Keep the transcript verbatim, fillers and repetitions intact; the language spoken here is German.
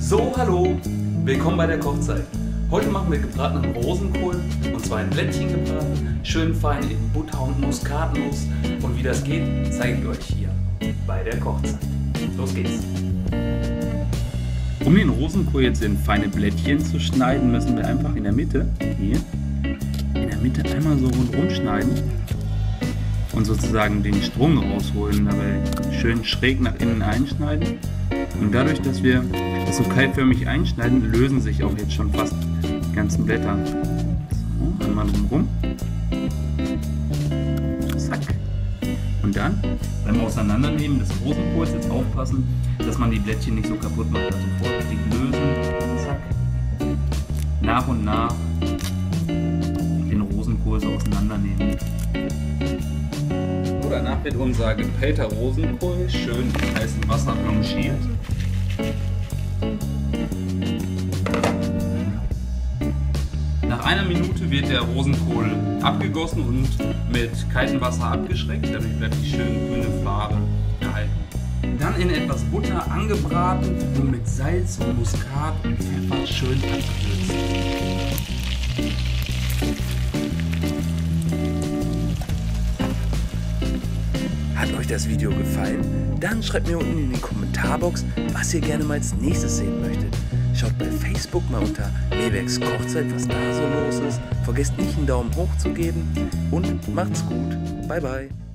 So, hallo, willkommen bei der Kochzeit. Heute machen wir gebratenen Rosenkohl, und zwar in Blättchen gebraten, schön fein in Butter und Muskatnuss. Und wie das geht, zeige ich euch hier bei der Kochzeit. Los geht's! Um den Rosenkohl jetzt in feine Blättchen zu schneiden, müssen wir einfach in der Mitte, hier, in der Mitte einmal so rundherum schneiden und sozusagen den Strung rausholen, dabei schön schräg nach innen einschneiden. Und dadurch, dass wir das so keilförmig einschneiden, lösen sich auch jetzt schon fast die ganzen Blätter. So, einmal drumherum. Zack. Und dann beim Auseinandernehmen des Rosenkohls jetzt aufpassen, dass man die Blättchen nicht so kaputt macht. Also vorsichtig lösen. Zack. Nach und nach den Rosenkohl so auseinandernehmen. So, danach wird unser gepellter Rosenkohl schön in heißem Wasser blanchiert. Nach einer Minute wird der Rosenkohl abgegossen und mit kaltem Wasser abgeschreckt, dadurch bleibt die schöne grüne Farbe erhalten. Dann in etwas Butter angebraten und mit Salz und Muskat und Pfeffer schön abgewürzt. Hat euch das Video gefallen? Dann schreibt mir unten in die Kommentarbox, was ihr gerne mal als nächstes sehen möchtet. Schaut bei Facebook mal unter Mebergs Kochzeit, was da so los ist. Vergesst nicht einen Daumen hoch zu geben und macht's gut. Bye bye.